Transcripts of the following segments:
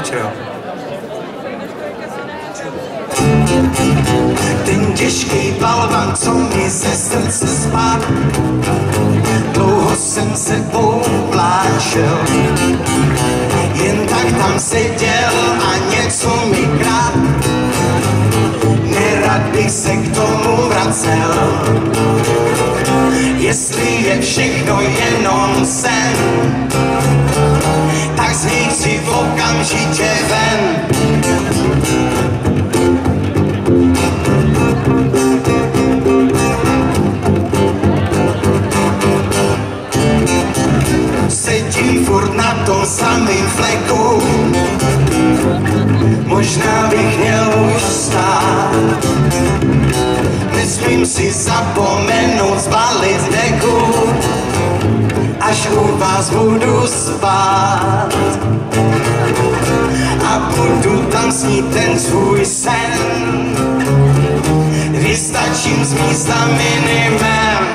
Fletcher, jo. Ten těžký balvan, co mi ze srdce spadl, dlouho jsem se poupláčel. Jen tak tam seděl a něco mi krát, nerad bych se k tomu vracel. Jestli je všechno jenom sen, tak z něj chci okamžitě ven. Sedím furt na tom samým fleku, možná bych měl už stát. Nesmím si zapomenout zbalit deku, až u vás budu spát. A budu tam snít ten svůj sen, vystačím s místa minimem.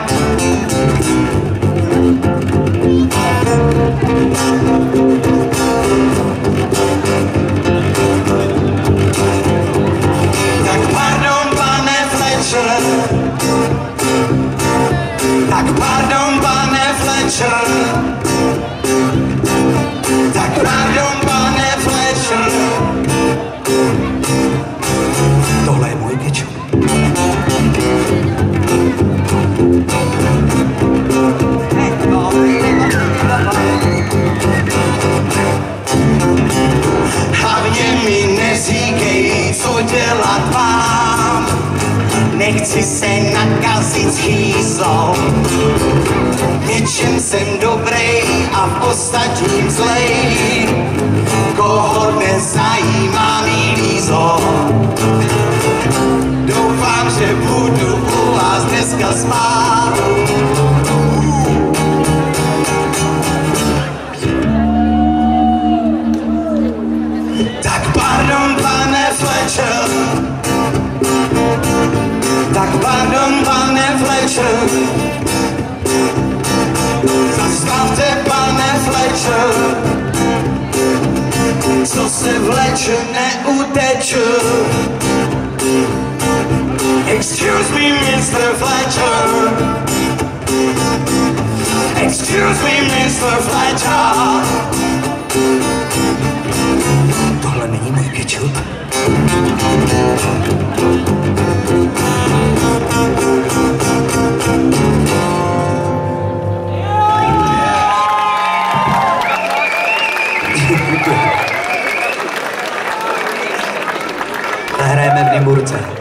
Tak pardon, pane Fletcher, tak pardon, pane Fletcher, tak pardon, pane Fletcher. Tohle je můj kečup. Hlavně mi neříkej, co dělat mám, nechci se nakazit s chýzlou. V něčem jsem dobrý a v ostatním zlej, koho nezajímá mý lízlo. Doufám, že budu u vás dneska spát. Tak pardon, pane Fletcher, tak pardon, pane Fletcher, zastavte, pane Fletcher, co se vleče, neuteče. Excuse me, Mr. Fletcher, excuse me, Mr. Fletcher. Tohle není můj kečup. Hrajeme v Nymburce.